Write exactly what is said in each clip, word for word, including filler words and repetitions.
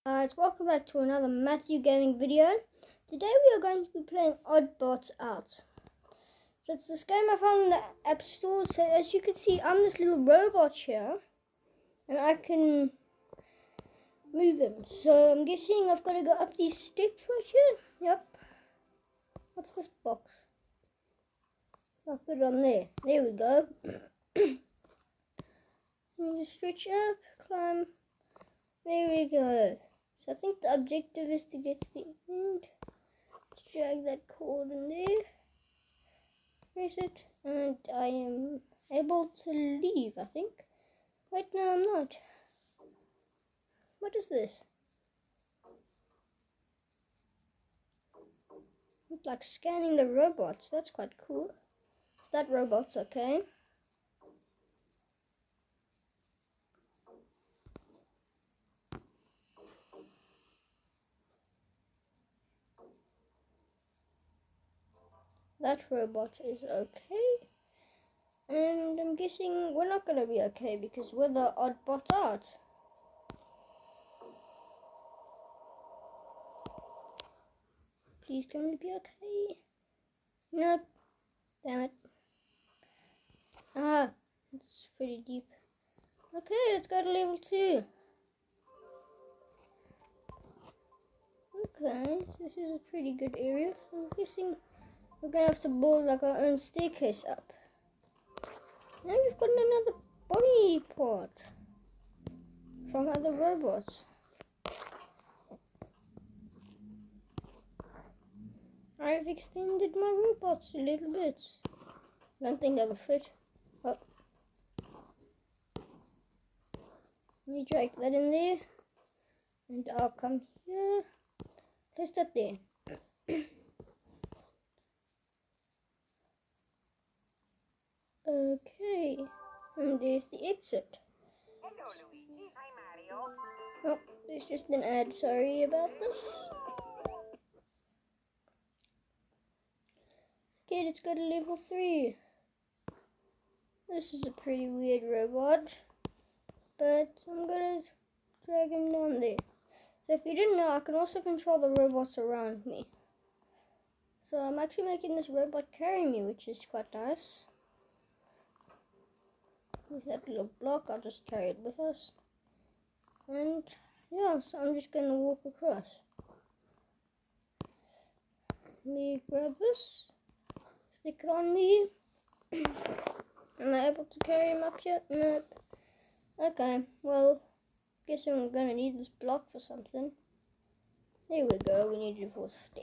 Guys, welcome back to another Matthew Gaming video. Today we are going to be playing Oddbots Out. So it's this game I found in the App Store. So as you can see, I'm this little robot here, and I can move him. So I'm guessing I've got to go up these steps right here. Yep. What's this box? I'll put it on there. There we go. Let me just stretch up, climb. There we go. So I think the objective is to get to the end. Let's drag that cord in there. Press it. And I am able to leave, I think. Wait, no, I'm not. What is this? It's like scanning the robots. That's quite cool. Is that robots, okay? That robot is okay. And I'm guessing we're not going to be okay because we're the Oddbot Out. Please can we be okay? Nope. Damn it. Ah, it's pretty deep. Okay, let's go to level two. Okay, this is a pretty good area. I'm guessing we're gonna have to build like our own staircase up. And we've got another body part from other robots. I've extended my robots a little bit. I don't think they'll fit. Oh. Let me drag that in there. And I'll come here. Place that there. Okay, and there's the exit. Hello, Luigi. Hi, Mario. Oh, there's just an ad. Sorry about this. Okay, let's go to level three. This is a pretty weird robot, but I'm gonna drag him down there. So if you didn't know, I can also control the robots around me. So I'm actually making this robot carry me, which is quite nice. With that little block, I'll just carry it with us. And yeah, so I'm just going to walk across. Let me grab this, stick it on me. Am I able to carry him up yet? Nope. Okay, well, guess I'm going to need this block for something. There we go, we need a fourth step.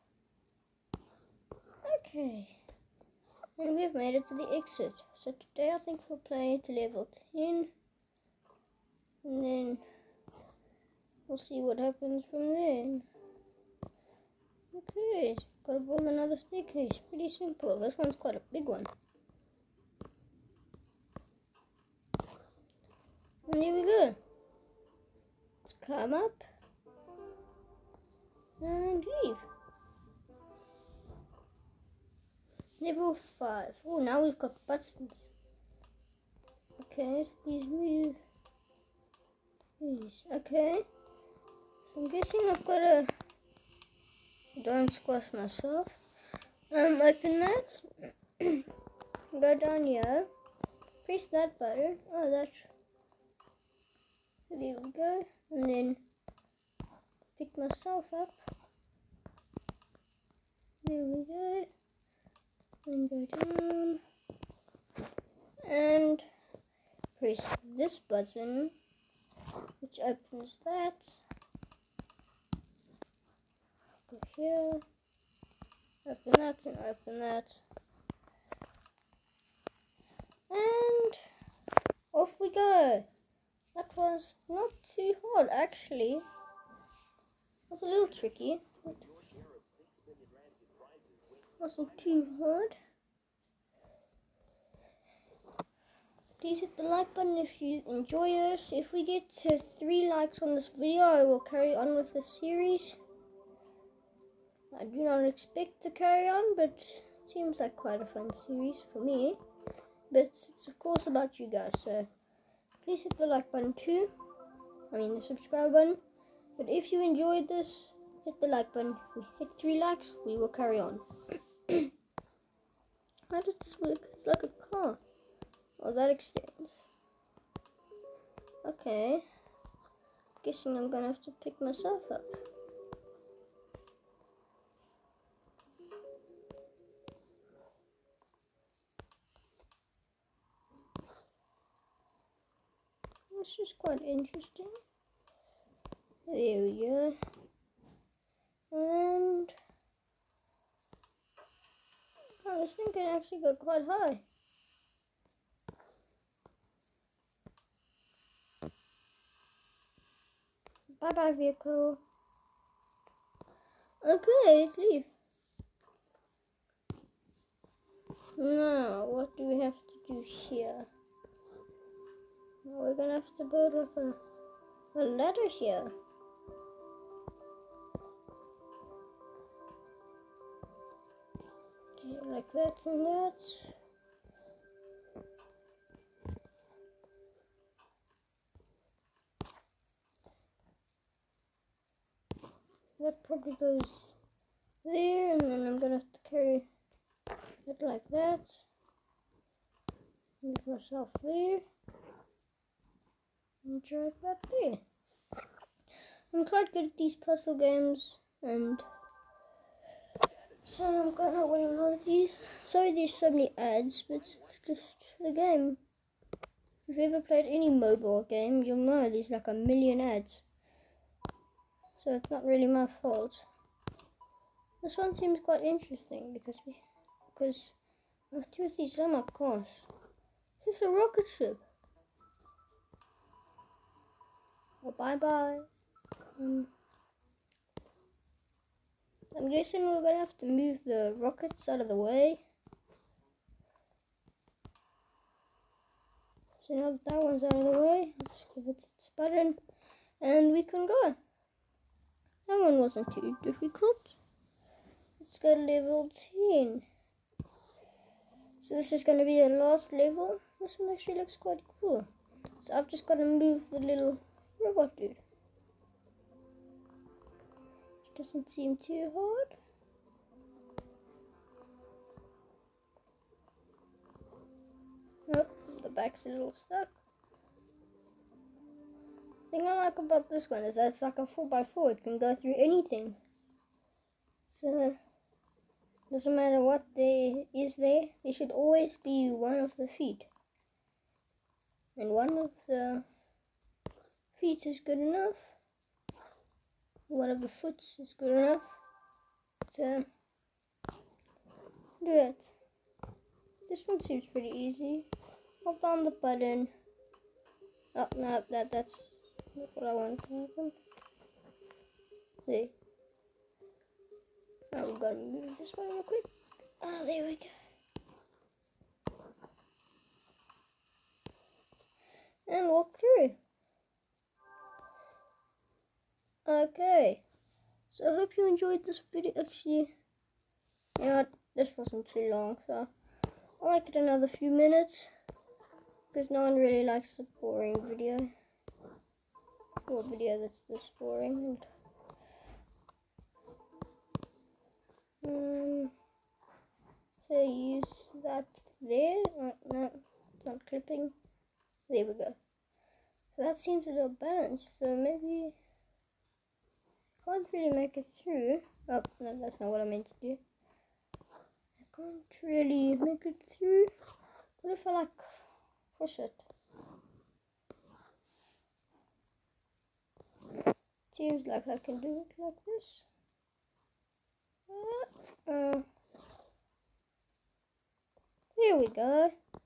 Okay. And we've made it to the exit. So today I think we'll play to level ten. And then we'll see what happens from there. Okay, gotta build another staircase. Pretty simple. This one's quite a big one. And there we go. Let's climb up. And leave. Level five. Oh, now we've got buttons. Okay, so these move. These. Okay. So I'm guessing I've got to. Don't squash myself. Um, open that. Go down here. Press that button. Oh, that. There we go. And then pick myself up. There we go. And go down and press this button, which opens that. Go here, open that, and open that, and off we go. That was not too hard, actually. It was a little tricky. But wasn't too hard. Please hit the like button if you enjoy this. If we get to three likes on this video, I will carry on with this series. I do not expect to carry on, but it seems like quite a fun series for me. But it's of course about you guys, so please hit the like button too. I mean the subscribe button. But if you enjoyed this, hit the like button. If we hit three likes, we will carry on. How does this work? It's like a car. Oh, that extends. Okay. Guessing I'm gonna have to pick myself up. This is quite interesting. There we go. And oh, this thing can actually go quite high. Bye bye, vehicle. Okay, let's leave. Now, what do we have to do here? We're gonna have to build like a, a ladder here. Okay, like that and that. That probably goes there, and then I'm gonna have to carry it like that. Move myself there. And drag that there. I'm quite good at these puzzle games, and so I'm gonna win one of these. Sorry there's so many ads, but it's just the game. If you've ever played any mobile game, you'll know there's like a million ads. So it's not really my fault. This one seems quite interesting because we, because I have two of these. Oh my gosh. Is this a rocket ship? Oh, bye bye. Um, I'm guessing we're gonna have to move the rockets out of the way. So now that that one's out of the way, I'll just give it its button and we can go. That one wasn't too difficult. Let's go to level ten. So this is going to be the last level. This one actually looks quite cool. So I've just got to move the little robot dude. It doesn't seem too hard. Nope, the back's a little stuck. The thing I like about this one is that it's like a four by four. It can go through anything. So doesn't matter what there is there, there should always be one of the feet. And one of the feet is good enough. One of the foots is good enough to do it. This one seems pretty easy. Hold down the button. Oh, no, that, that's not what I wanted to happen. There. Now we've got to move this one real quick. Ah, there we go. And walk through. Okay. So I hope you enjoyed this video. Actually, you know what? This wasn't too long, so I'll make it another few minutes. Because no one really likes a boring video. Or a video that's this boring. Um, so use that there. Uh, no, it's not clipping. There we go. So that seems a little balanced. So maybe I can't really make it through. Oh, no, that's not what I meant to do. I can't really make it through. What if I like push it? Seems like I can do it like this. Uh, here we go.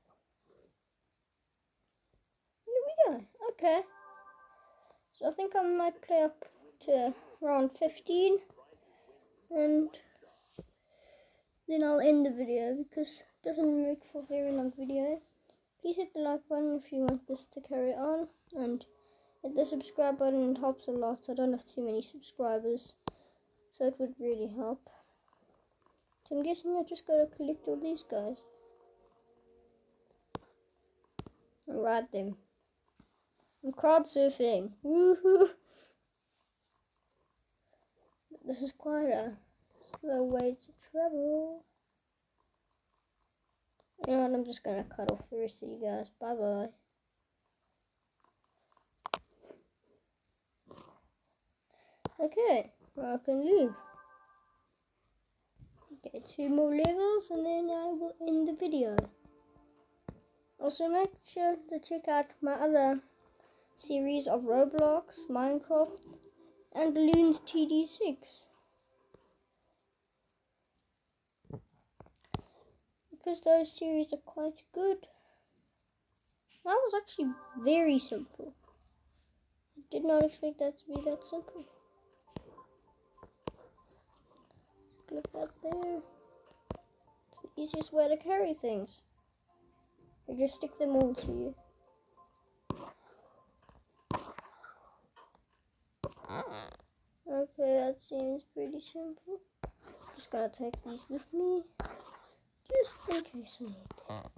Here we go. Okay. So I think I might play up to round fifteen. And then I'll end the video because it doesn't make for a very long video. Please hit the like button if you want this to carry on. And hit the subscribe button. It helps a lot. I don't have too many subscribers. So it would really help. So I'm guessing I just gotta collect all these guys. And ride them. I'm crowd surfing. Woohoo! This is quite a slow way to travel. You know what, I'm just gonna cut off the rest of you guys. Bye bye. Okay, well, I can leave. Get two more levels and then I will end the video. Also make sure to check out my other series of Roblox, Minecraft and Bloons T D six. Because those series are quite good. That was actually very simple. I did not expect that to be that simple. Click that there. It's the easiest way to carry things. You just stick them all to you. Okay, that seems pretty simple. Just gotta take these with me, just in case I need them.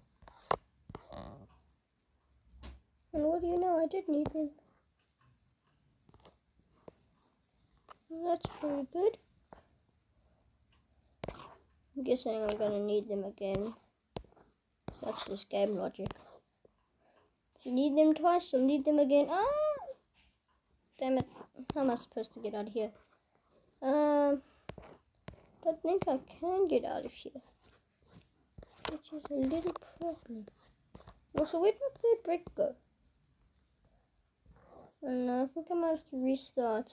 And what do you know, I did need them. Well, that's pretty good. I'm guessing I'm gonna need them again. So that's just game logic. If you need them twice, you'll need them again. Ah! Damn it. How am I supposed to get out of here? Um, don't think I can get out of here. Which is a little problem. Also, where'd my third brick go? I don't know, I think I might have to restart.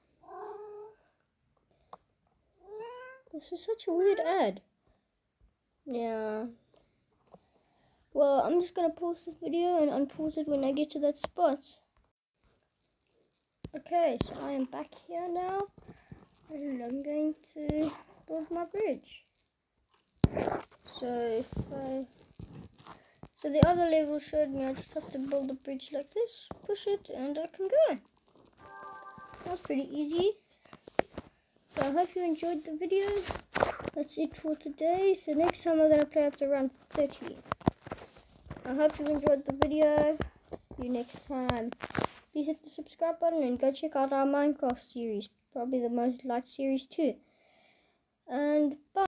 This is such a weird ad. Yeah. Well, I'm just gonna pause this video and unpause it when I get to that spot. Okay, so I am back here now, and I'm going to build my bridge. So if I, so the other level showed me I just have to build a bridge like this, push it, and I can go. That's pretty easy. So I hope you enjoyed the video. That's it for today. So next time we're gonna play up to round thirty. I hope you enjoyed the video. See you next time. Please hit the subscribe button and go check out our Minecraft series. Probably the most liked series too. And bye.